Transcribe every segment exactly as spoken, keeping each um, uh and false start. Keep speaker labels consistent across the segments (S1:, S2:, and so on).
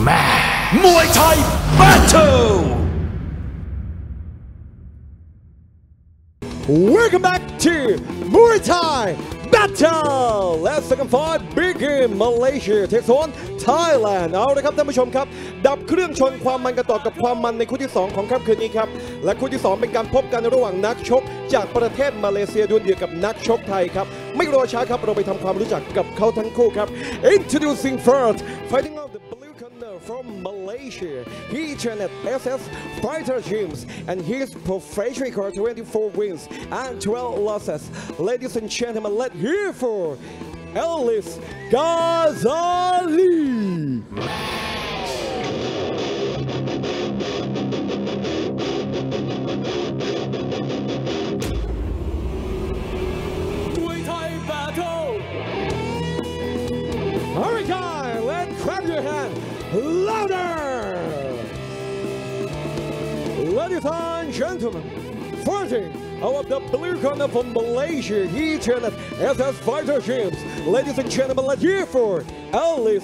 S1: Muay Thai Battle.
S2: Welcome back to Muay Thai Battle. Let's second fight begin. Malaysia takes on Thailand. เอาละครับท่านผู้ชมครับดับเครื่องชนความมันกันต่อกับความมันในคู่ที่สองของค่ำคืนนี้ครับและคู่ที่สองเป็นการพบกันระหว่างนักชกจากประเทศมาเลเซียดวลเดือดกับนักชกไทยครับไม่รอช้าครับเราไปทำความรู้จักกับเขาทั้งคู่ครับ Introducing first fighting out the blue corner from Malaysia. He trained at S S Fighter Gyms and his professional record twenty-four wins and twelve losses. Ladies and gentlemen, let's hear for Ellis Ghazali.
S1: Muay Thai Battle.
S2: All right, guys, let's clap your hand louder. Ladies and gentlemen, fighting out of the blue corner from Malaysia, he trained at S S Fighter Gyms. Ladies and gentlemen, let's hear for Ellis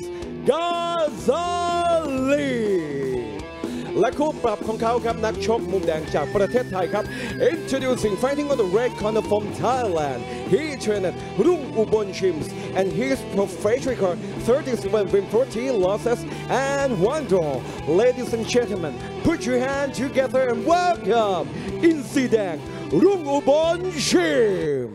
S2: Ghazali. และคู่ปรับของเขาครับนักชกมุมแดงจากประเทศไทยครับ Introducing fighting on the red corner from Thailand. He trained at Rung Ubon Gyms and his professional record thirty-seven wins, fourteen losses and one draw. Ladies and gentlemen, put your hands together and welcome Insidang Rung Ubon Gyms.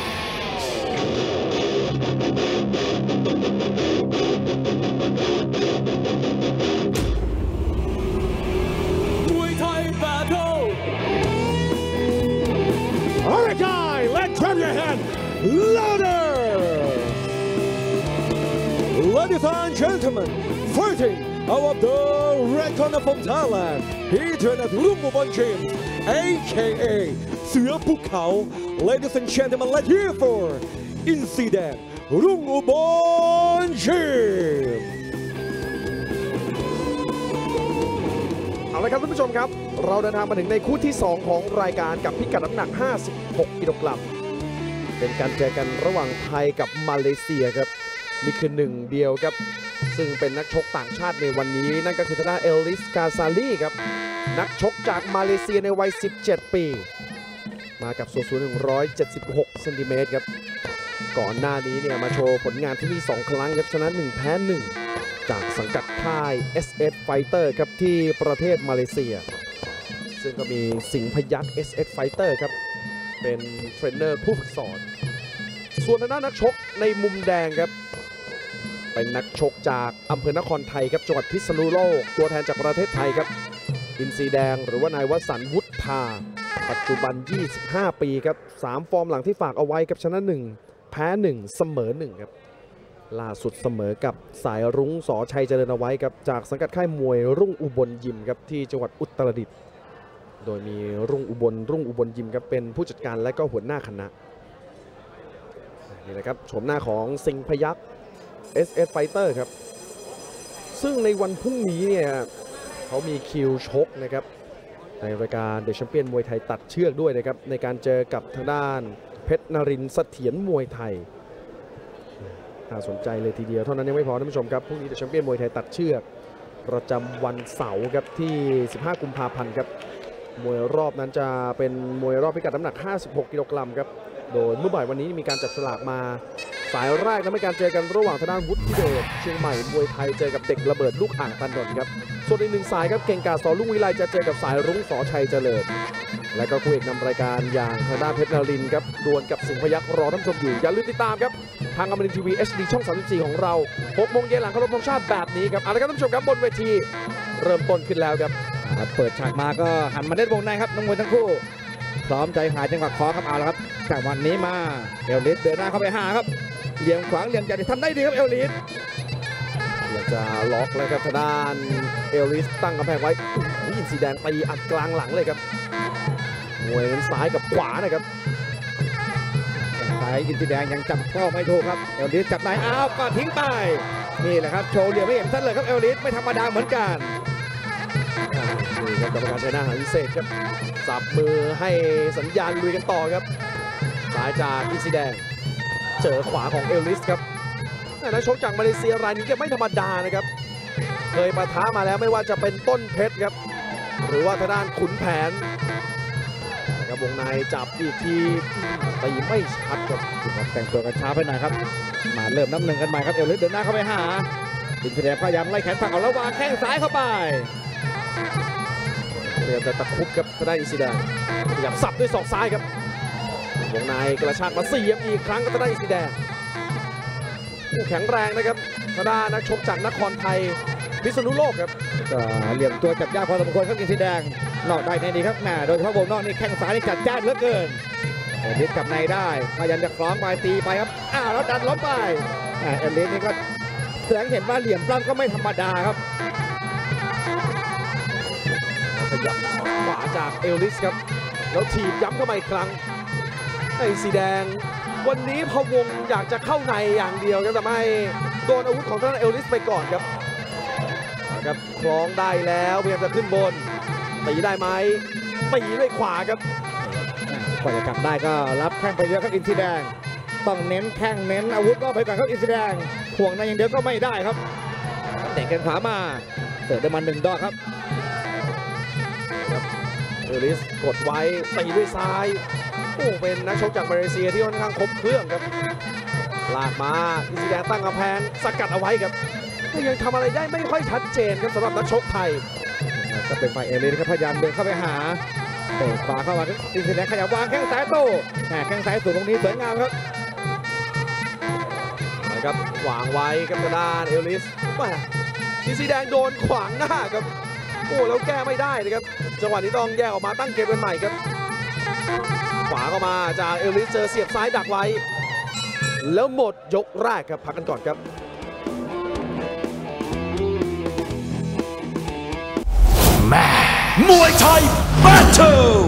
S2: All right, guys, let's clap your hand louder. Ladies and gentlemen, fighting out of the red corner from Thailand, he trained at Rung Ubon Gyms, aka เสือภูเขา Ladies and gentlemen, let's hear for Insidang Rung Ubon Gyms.
S3: เอาละครับท่านผู้ชมครับเราเดินทางมาถึงในคู่ที่สองของรายการกับพิกัดน้ำหนักห้าสิบหกกิโลกรัมเป็นการเจอกันระหว่างไทยกับมาเลเซียครับนี่คือหนึ่งเดียวครับซึ่งเป็นนักชกต่างชาติในวันนี้นั่นก็คือทางด้านเอลลิส กาซาลีครับนักชกจากมาเลเซียในวัยสิบเจ็ดปีมากับส่วนสูงหนึ่งร้อยเจ็ดสิบหกเซนติเมตรครับก่อนหน้านี้เนี่ยมาโชว์ผลงานที่มีสองครั้งครับชนะหนึ่งแพ้หนึ่งจากสังกัดค่าย เอส เอส Fighter ครับที่ประเทศมาเลเซียซึ่งก็มีสิงห์พยัคฆ์ เอส เอส Fighter ครับเป็นเทรนเนอร์ผู้ฝึกสอนส่วนทางด้านนักชกในมุมแดงครับเป็นนักชกจากอำเภอนครไทยครับจังหวัดพิษณุโลกตัวแทนจากประเทศไทยครับอินทรีแดงหรือว่านายวสันต์วุฒิภาปัจจุบันยี่สิบห้าปีครับสามฟอร์มหลังที่ฝากเอาไว้ครับชนะหนึ่งแพ้หนึ่งเสมอหนึ่งครับล่าสุดเสมอกับสายรุ้งสอชัยเจริญเอาไว้ครับจากสังกัดค่ายมวยรุ่งอุบลยิมครับที่จังหวัดอุตรดิตถ์โดยมีรุ่งอุบลรุ่งอุบลยิมครับเป็นผู้จัดการและก็หัวหน้าคณะนี่นะครับโฉมหน้าของสิงห์พยัคฆ์ เอส เอส Fighter ครับซึ่งในวันพรุ่งนี้เนี่ยเขามีคิวชกนะครับในรายการเดอะแชมเปี้ยนมวยไทยตัดเชือกด้วยนะครับในการเจอกับทางด้านเพชรนรินทร์เสถียรมวยไทยน่าสนใจเลยทีเดียวเท่านั้นยังไม่พอท่านผู้ชมครับพรุ่งนี้เดอะแชมเปี้ยนมวยไทยตัดเชือกประจำวันเสาร์ครับที่สิบห้ากุมภาพันธ์ครับมวยรอบนั้นจะเป็นมวยรอบพิกัดน้ำหนักห้าสิบหกกิโลกรัมครับโดยเมื่อบ่ายวันนี้มีการจับฉลากมาสายแรกนั้นเป็นการเจอกันระหว่างทางด้านวุฒิเดชเชียงใหม่มวยไทยเจอกับเด็กระเบิดลูกอ่างตันนนท์ครับส่วนอีกหนึ่งสายครับเก่งกาจสอลุ่งวิไลจะเจอกับสายรุ้งสอชัยเจริญและก็คู่เอกนำรายการอย่างทางด้านเพชรนรินทร์ครับดวลกับสิงห์พยัคฆ์รอท่านผู้ชมอยู่อย่าลืมติดตามครับทางอมรินทร์ทีวี เอช ดี ช่องสามสิบสี่ของเราหกโมงเย็นหลังเคารพธงชาติแบบนี้ครับเอาละครับท่านผู้ชมครับบนเวทีเริ่มต้นขึ้นแล้วครับ
S4: เปิดฉากมาก็หันมาเล่นวงในครับนักมวยทั้งคู่พร้อมใจหายจังหวะคอครับเอาละครับจากวันนี้มาเอลลิสเดินหน้าเข้าไปหาครับเหลี่ยมขวางเหลี่ยมใหญ่ทำได้ดีครับเอลลิส
S3: อยากจะล็อกเลยครับทางด้านเอลลิสตั้งกำแพงไว้ยินสีแดงตีอัดกลางหลังเลยครับมวยซ้ายกับขวานะครับ
S4: ซ้ายอินทรีแดงยังจับเป้าไม่ถูกครับเอลลิสจับได้อ้าวก็ทิ้งไปนี่แหละครับโชว์เหลี่ยมไม่เห็นท่านเลยครับเอลลิสไม่ธรรมดาเหมือนกัน
S3: นี่ครับกรรมการใช้หน้าหาวิเศษครับสับมือให้สัญญาณลุยกันต่อครับซ้ายจากอินทรีแดงเจอขวาของเอลลิสครับนักชกจากมาเลเซียรายนี้ก็ไม่ธรรมดานะครับเคยปะทะมาแล้วไม่ว่าจะเป็นต้นเพชรครับหรือว่าทางด้านขุนแผนนะครับวงในจับอีกทีตีไม่ชัดครับ
S4: แต่งตัวกันช้าไปหน่อยครับมาเริ่มน้ำหนึ่งกันใหม่ครับเอลลิสเดินหน้าเข้าไปหาอินเดียพยายามไล่แขนฝั่งเอาแล้ววางแข้งซ้ายเข้าไป
S3: เรียมจะตะคุบครับทางด้านอินซีแดงพยายามสับด้วยศอกซ้ายครับวงในกระชากมาเสียบอีกครั้งก็ทางด้านอินซีแดงผู้แข็งแรงนะครับทางด้านนักชกจากนครไทยพิษณุโลกครับ
S4: ก็เหลี่ยมตัวจับยากพอสมควรครับอินสีแดงนอกได้ในดีครับแหมโดยเฉพาะวงนอกนี่แข้งซ้ายนี่จัดจ้านเหลือเกินเอลิสกับในได้พยายามจะคล้องไปตีไปครับอ้าวแล้วดันล้มไปเอลิสนี่ก็แสดงเห็นว่าเหลี่ยมปล้ำก็ไม่ธรรมดาครับ
S3: ขยับขวาจากเอลลิสครับแล้วถีบย้ำเข้ามาอีกครั้งไอ้สีแดงวันนี้พะวงอยากจะเข้าในอย่างเดียวครับแต่ไม่โดนอาวุธของทางด้านเอลลิสไปก่อนครับครับคล้องได้แล้วพยายามจะขึ้นบนตีได้ไหมตีด้วยขวาครับ
S4: กว่าจะกลับได้ก็รับแข้งไปเยอะครับอินสีแดงต้องเน้นแข้งเน้นอาวุธก็ไปก่อนครับอินสีแดงห่วงในอย่างเดียวก็ไม่ได้ครับเตะแข้งขวามาเสิร์ฟได้มาหนึ่งดอกครับ
S3: เอลลิสกดไว้ตีด้วยซ้ายโอ้เป็นนักชกจากมาเลเซียที่ค่อนข้างครบเครื่องครับลากมาอินซีแดงตั้งกำแพงสกัดเอาไว้ครับแต่ยังทำอะไรได้ไม่ค่อยชัดเจนครับสำหรับนักชกไทย
S4: ก็เป็นฝ่ายเอลิสครับพยายามเดินเข้าไปหาเตะขวาเข้ามาอินสีแดงขยับวางแข้งซ้ายโต้แหมแข้งซ้ายสูงตรงนี้สวยงามครับ
S3: นะครับวางไว้ครับทางด้านเอลลิสแม่อินซีแดงโดนขวางหน้าครับโอ้แล้วแก้ไม่ได้นะครับจังหวะนี้ต้องแยกออกมาตั้งเกมเป็นใหม่ครับขวาเข้ามาจากเอลลิสเจอเสียบซ้ายดักไว้แล้วหมดยกแรกครับพักกันก่อนครับ
S1: มวยไทยแบทเทิล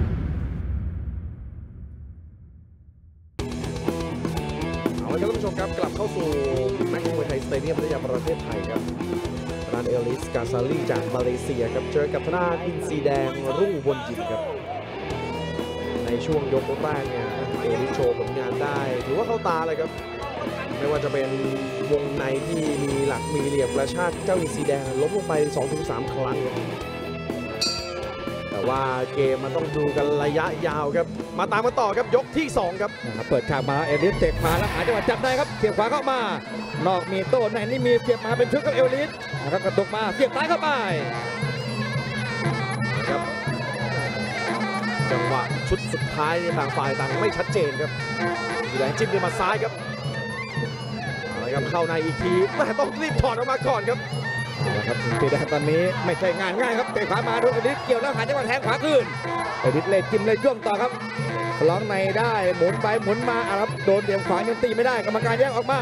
S3: เอาละครับท่านผู้ชมครับกลับเข้าสู่แม็กซ์มวยไทยสเตเดียมพัทยาประเทศไทยครับทางด้านเอลลิสกาซาลีจากมาเลเซียครับเจอกับทางด้านอินซีแดงรุ่งบนยิมครับในช่วงยกแรกเนี่ยเอลลิสโชว์ผลงานได้ถือว่าเข้าตาเลยครับไม่ว่าจะเป็นวงในที่มีหลักมีเหลี่ยมกระชากเจ้าอินซีแดงล้มลงไป สองถึงสาม ครั้งครับแต่ว่าเกมมันต้องดูกันระยะยาวครับมาตามกันต่อครับยกที่สองครับ
S4: นะครับเปิดฉากมาเอลิสเตะขวาแล้วหาจังหวะจับได้ครับเสียบขวาเข้ามานอกมีโต้ในนี่มีเสียบมาเป็นชุดกับเอลิสนะครับกระตุกมาเสียบซ้ายเข้าไป
S3: ครับจังหวะชุดสุดท้ายต่างฝ่ายต่างไม่ชัดเจนครับสีแดงจิ้มด้วยหมัดซ้ายครับเอาละครับเข้าในอีกทีแต่ต้องรีบถอดออกมาก่อนครับ
S4: นะครับสีแดงตอนนี้ไม่ใช่งานง่ายครับเตะขวามาโดนเอลิสเกี่ยวแล้วหาจังหวะแทงขวาขึ้นเอลิสเลยจิ้มเลยจ้วงต่อครับคล้องในได้หมุนไปหมุนมาอ่ะครับโดนเหลี่ยมขวายังตีไม่ได้กรรมการแยกออกมา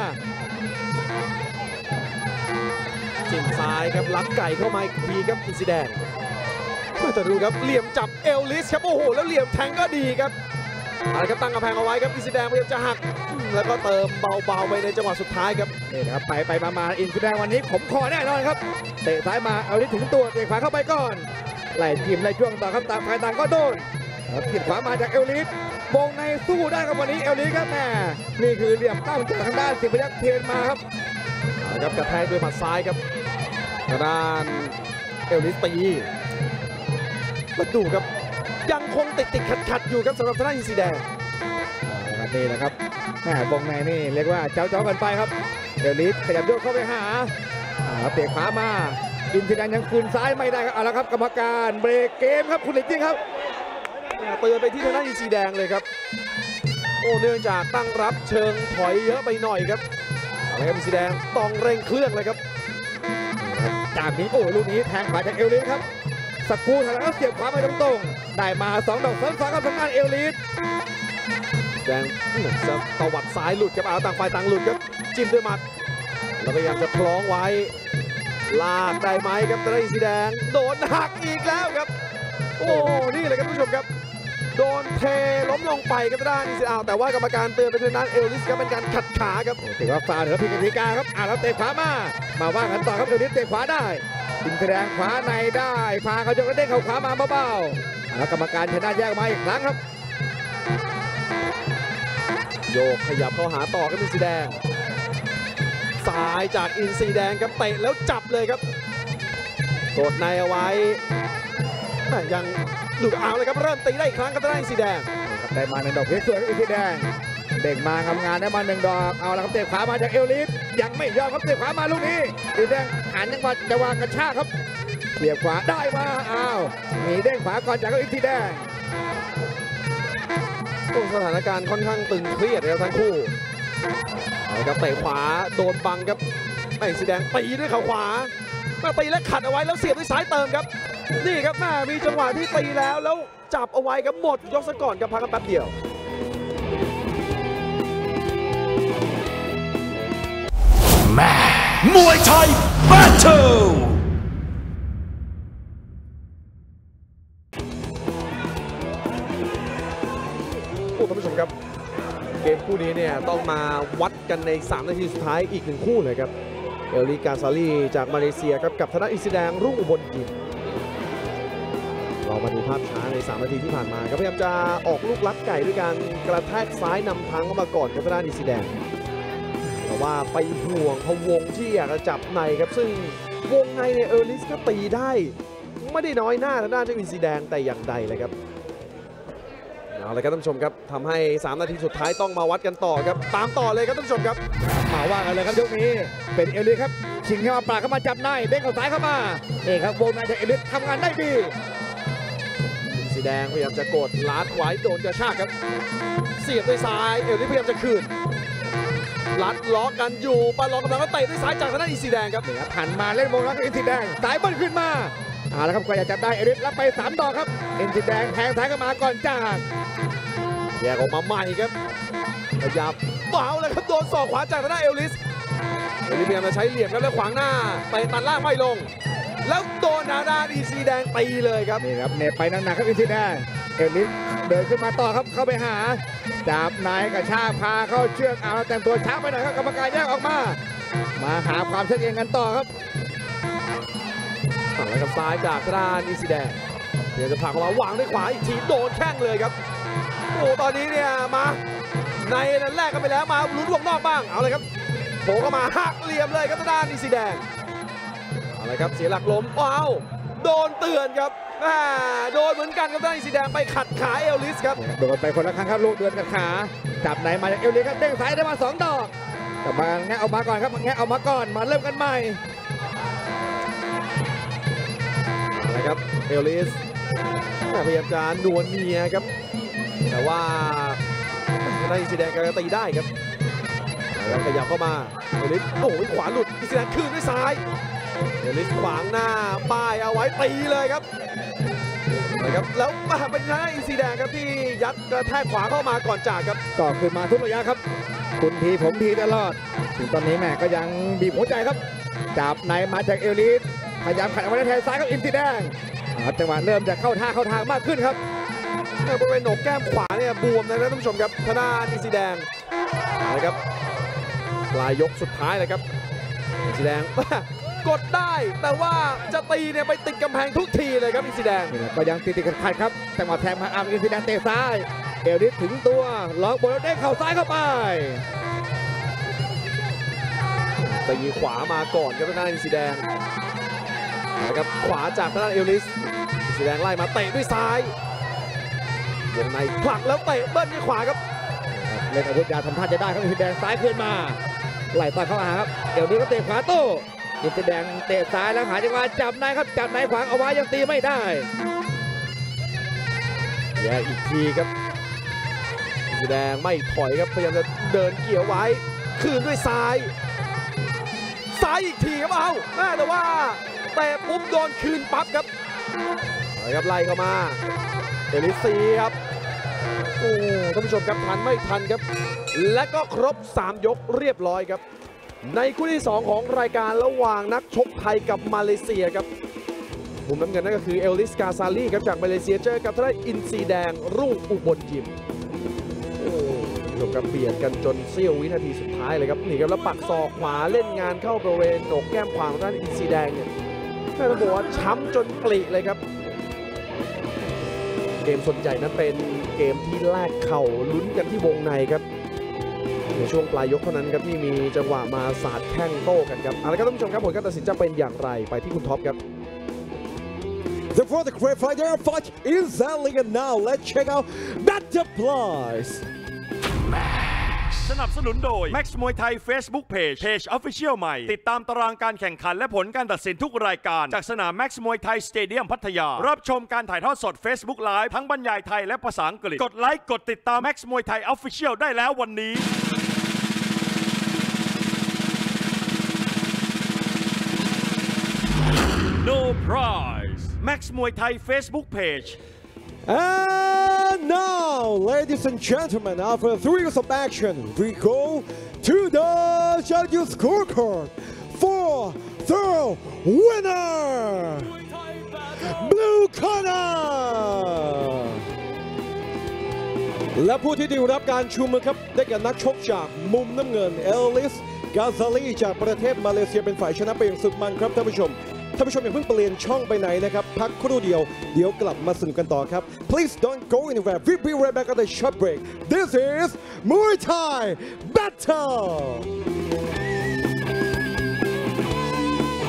S3: จิ้มซ้ายครับลักไก่เข้ามาอีกทีครับอินซีแดงแต่ดูครับเหลี่ยมจับเอลลิสครับโอ้โหแล้วเหลี่ยมแทงก็ดีครับเอาละครับตั้งกำแพงเอาไว้ครับอินซีแดงพยายามจะหักแล้วก็เติมเบาๆไปในจังหวะสุดท้ายครับ
S4: นี่นะครับไปไปมามาอินสีแดงวันนี้ผมคอแน่นอนครับเตะซ้ายมาเอาที่ถึงตัวเตะขวาเข้าไปก่อนไล่จิ้มไล่จ้วงต่อครับต่างฝ่ายต่างก็โดนครับจิ้มขวามาจากเอลลิสวงในสู้ได้ครับวันนี้เอลลิสครับแม่นี่คือเหลี่ยมตั้งจากทางด้านสิบพยัคฆ์เทียนมาครับ
S3: เอาละครับกระแทกด้วยหมัดซ้ายครับทางด้านเอลลิสตีมาดูครับยังคงติดติดขัดขัดๆอยู่ครับสำหรับทางด้านอินซีแดง
S4: นี่นะครับแม่วงในนี่เรียกว่าเจ้าเจ้ากันไปครับเอลลิสขยับโยกเข้าไปหาเตะขวามาอินสีแดงยังคืนซ้ายไม่ได้ครับเอาละครับกรรมการเบรกเกมครับคุณลิจิงครับ
S3: เตือนไปที่ทางด้านอินซีแดงเลยครับโอ้เนื่องจากตั้งรับเชิงถอยเยอะไปหน่อยครับเอาละครับอินซีแดงต้องเร่งเครื่องเลยครับ
S4: จากนี้โอ้ลูกนี้แทงขวาจากเอลลิสครับสักครู่ทางแล้วเสียบขวาไปตรงๆได้มาสองดอกซ้อนๆกับทางด้านเอลลิส
S3: แดงตวัดซ้ายหลุดครับเอาต่างฝ่ายต่างหลุดครับจิ้มด้วยหมัดแล้วพยายามจะคล้องไว้ลากได้ไหมครับทางด้านอินซีแดงโดนหักอีกแล้วครับโอ้นี่เลยครับท่านผู้ชมครับโดนเทล้มลงไปครับทางด้านอินซีแดงแต่ว่ากรรมการเตือนไปทางด้านเอลลิสครับเป็นการขัดขาครับ
S4: ถือว่าฟาวล์เหนือผิดกติกาครับอ่าแล้วเตะขวามามาว่ากันต่อครับเอลลิสเตะขวาได้อินสีแดงขวาในได้พาเขาจะกระเด้งเข้าขวามาเบาๆแล้วกรรมการชนะแยกมาอีกครั้งครับ
S3: โยกขยับเข้าหาต่อครับอินซีแดงซ้ายจากอินซีแดงครับเตะแล้วจับเลยครับกดในเอาไว้ยังดูดเอาเลยครับเริ่มตีได้อีกครั้งกับทางด้านอินซีแดง
S4: ได้มาหนึ่งดอกเพชรสวยกับอินซีแดงเด้งมาทำงานได้มาหนึ่งดอกเอาละครับเตะขวามาจากเอลลิสยังไม่ยอมครับเตะขวามาลูกนี้อินซีแดงหันจังหวะจะวางกระชากครับเสียบขวาได้มาอ้าวมีเด้งขวาก่อนจากอินซีแดง
S3: สถานการณ์ค่อนข้างตึงเครียดครับทั้งคู่เอาละครับเตะขวาโดนบังครับอินซีแดงตีด้วยเข่าขวามาตีและขัดเอาไว้แล้วเสียบด้วยซ้ายเติมครับนี่ครับแม่มีจังหวะที่ตีแล้วแล้วจับเอาไว้ครับหมดยกซะก่อนครับพักกันแป๊บเดียว
S1: แม่มวยไทยแบทเทิล
S3: ท่านผู้ชมครับเกมคู่นี้เนี่ยต้องมาวัดกันในสามนาทีสุดท้ายอีกหนึ่งคู่เลยครับเอลลิกาซาลีจากมาเลเซียครับกับธนาอินซีแดงรุ่งอุบลยิมเรามาดูภาพช้าในสามนาทีที่ผ่านมาครับพยายามจะออกลูกลัดไก่ด้วยการกระแทกซ้ายนำทางเข้ามาก่อนกับธนาอินซีแดงแต่ว่าไปห่วงพะวงที่อยากจะจับในครับซึ่งวงในเนี่ยเอลลิสก็ตีได้ไม่ได้น้อยหน้าทางด้านเจ้าอินซีแดงแต่อย่างใดเลยครับเอาละครับท่านผู้ชมครับทำให้สามนาทีสุดท้ายต้องมาวัดกันต่อครับตามต่อเลยครับท่านผู้ชมครับ
S4: มาว่ากันเลยครับยกนี้เป็นเอลลิสครับชิงเข้ามาปากเข้ามาจับในเด้งเข้าซ้ายเข้ามานี่ครับวงในจากเอลลิสทำงานได้ดี
S3: สีแดงพยายามจะกดลัดไว้โดนกระชากครับเสียบด้วยซ้ายเอลลิสพยายามจะคืนลัดล็อกกันอยู่ปาล็อกกำลังก็เตะด้วยซ้ายจากทางด้านอินซีแดงครับ
S4: นี่ครับหันมาเล่นวงล็อกอินซีแดงสายเบิ้ลขึ้นมาเอาละครับก็อยากจับได้เอลลิสรับไปสามดอกครับอินซีแดงแทงซ้ายเข้ามาก่อนจาก
S3: แยกออกมาใหม่ครับขยับเบาเลยครับโดนศอกขวาจากทางด้านเอลลิสเอลลิสพยายามจะใช้เหลี่ยมครับแล้วขวางหน้าไปตัดล่างไม่ลงแล้วโดนทางด้านอินซีแดงตีเลยครับ
S4: นี่ครับเน็บไปหนักๆครับอินซีแดงเอลลิสเดินขึ้นมาต่อครับเข้าไปหาจับนายกระชากพาเข้าเชือกเอาแต่งตัวช้าไปหน่อยครับกรรมการแยกออกมามาหาความชัดเจนกันต่อครับ
S3: ฝั่งแล้วกับซ้ายจากทางด้านอินซีแดงเดี๋ยวจะผลักออกมาวางด้วยขวาอีกทีโดนแข้งเลยครับโอ้ตอนนี้เนี่ยมาในนั้นแรกกันไปแล้วมาลุ้นวงนอกบ้างเอาเลยครับโผล่เข้ามาหักเหลี่ยมเลยครับทางด้านอินซีแดงเอาเลยครับเสียหลักล้มว้าวโดนเตือนครับโดนเหมือนกันครับทางด้านอินซีแดงไปขัดขาเอลลิสครับ
S4: โดนไปคนละครั้งครับลูกเดือนกับขาจับไหนมาจากเอลลิสครับเด้งซ้ายได้มาสองดอกกลับมาแงะเอามาก่อนครับแงะเอามาก่อนมาเริ่มกันใหม่
S3: เอาเลยครับเอลลิสพยายามจะนวลเนียครับแต่ว่าในอินซีแดงก็ตีได้ครับแล้วขยับเข้ามาเอลิสโอ้ยขวาหลุดอินซีแดงคืนด้วยซ้ายเอลิสขวางหน้าป้ายเอาไว้ตีเลยครับนะครับแล้วมาเป็นทางอินซีแดงครับที่ยัดกระแทกขวาเข้ามาก่อนจากครับ
S4: ต่อขึ้นมาทุกระยะครับคุณทีผมทีตลอดถึงตอนนี้แม่ก็ยังบีบหัวใจครับจับในมาจากเอลิสพยายามขัดเอาไว้แทนซ้ายกับอินซีแดงจังหวะเริ่มจะเข้าท่าเข้าทางมากขึ้นครับ
S3: บริเวณโหนกแก้มขวาเนี่ยบวมนะครับท่านผู้ชมครับทางด้านอินซีแดงนะครับปลายยกสุดท้ายเลยครับอินซีแดงกดได้แต่ว่าจะตีเนี่ยไปติดกำแพงทุกทีเลยครับอินซีแดง
S4: ก็ยังติดติดขัดๆครับจังหวะแทงมาอาร์มอินซีแดงเตะซ้ายเอลลิสถึงตัวล็อกบอลเด้งเข่าซ้ายเข้าไป
S3: ตีขวามาก่อนครับทางด้านอินซีแดงนะครับขวาจากทางด้านเอลลิสอินซีแดงไล่มาเตะด้วยซ้ายวงในผลักแล้วเตะเบิ้ลด้วยขวาครับ
S4: เล่นอาวุธยาทำท่าจะได้ครับอินซีแดงซ้ายขึ้นมาไหลต่อยเข้ามาครับเดี๋ยวนี้ก็เตะขวาโต้อินซีแดงเตะซ้ายแล้วหาจังหวะจับในครับจับในขวางเอาไว้ยังตีไม่ได้
S3: แย่อีกทีครับอินซีแดงไม่ถอยครับพยายามจะเดินเกี่ยวไว้คืนด้วยซ้ายซ้ายอีกทีครับเอาแต่ว่าเตะปุ๊บโดนคืนปั๊บครับครับไล่เข้ามาเอลิซีครับโอ้ท่านผู้ชมครับทันไม่ทันครับและก็ครบสามยกเรียบร้อยครับในคู่ที่สองของรายการระหว่างนักชกไทยกับมาเลเซียครับมุมน้ำเงินนั่นก็คือเอลลิสกาซาลีครับจากมาเลเซียเจอกับทางด้านอินซีแดงรุ่งอุบลยิมโอ้ท่านผู้ชมครับเบียดกันจนเสี้ยววินาทีสุดท้ายเลยครับนี่ครับแล้วปักศอกขวาเล่นงานเข้าบริเวณโหนกแก้มขวาของด้านอินซีแดงเนี่ยน่าจะบอกว่าช้ำจนปลีเลยครับเกมส่วนใหญ่นั้นเป็นเกมที่แลกเข่าลุ้นกันที่วงในครับในช่วงปลายยกเท่านั้นครับที่มีจังหวะมาสาดแข้งโต้กันครับเอาละครับท่านผู้ชมครับผลการตัดสินจะเป็นอย่างไรไปที่คุณท็อปครับ
S2: The for the great fighter fight is selling and now let's check out Better Price
S1: สนับสนุนโดย Max มวยไทย Facebook Page Page Official ใหม่ติดตามตารางการแข่งขันและผลการตัดสินทุกรายการจากสนาม Max มวยไทยสเตเดียมพัทยารับชมการถ่ายทอดสด Facebook Live ทั้งบรรยายไทยและภาษาอังกฤษกดไลค์กดติดตาม Max มวยไทย Official ได้แล้ววันนี้ No prize Max มวยไทย Facebook Page
S2: And now, ladies and gentlemen, after three years of action, we go to the judges' scorecard for the winner, Blue Corner. และผู้ที่ได้รับการชูมือครับได้แก่นักชกจากมุมน้ำเงินเอลลิสกาซาลีจากประเทศมาเลเซียเป็นฝ่ายชนะไปอย่างสุดมันครับท่านผู้ชมท่านผู้ชมอย่าเพิ่งเปลี่ยนช่องไปไหนนะครับพักครู่เดียวเดี๋ยวกลับมาสนุกกันต่อครับ Please don't go anywhere. We'll be right back at the short break. This is Muay Thai Battle.